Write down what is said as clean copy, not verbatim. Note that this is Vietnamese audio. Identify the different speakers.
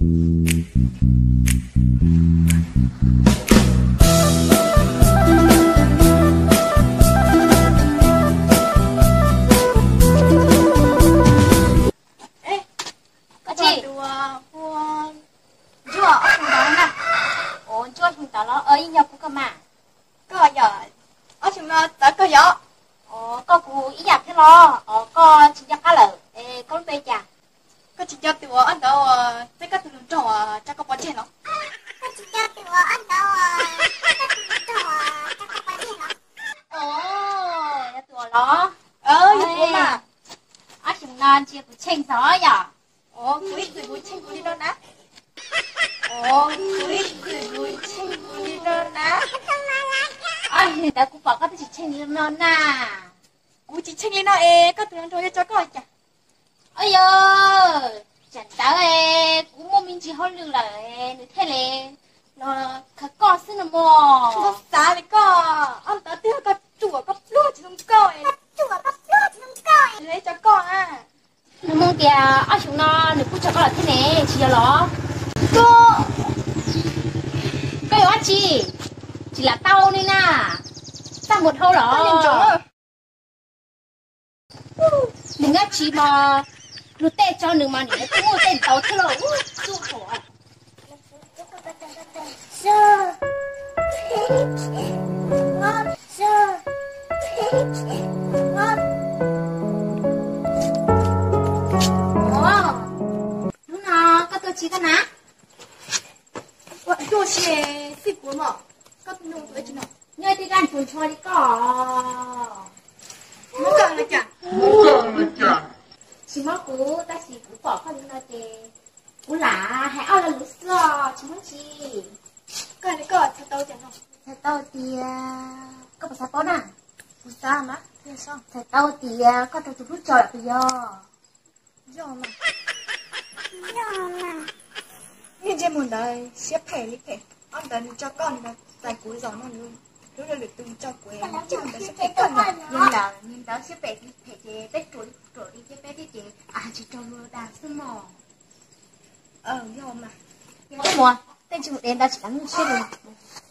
Speaker 1: Con tụi tôi trời bây giờ.
Speaker 2: Nhưng trên một đời xếp thẻ lý kể. Ông ta cho con là tài cuối gió nó luôn. Lúc đó được từng cho của em. Chứ không ta xếp thẻ con là.
Speaker 1: Nhưng đó xếp thẻ chế bếp trổi đi chế bếp đi chế. Chỉ cho luôn đà sương mò.
Speaker 2: Do mà.
Speaker 1: Không mùa. Tên chị một đêm ta chỉ đánh một xếp rồi.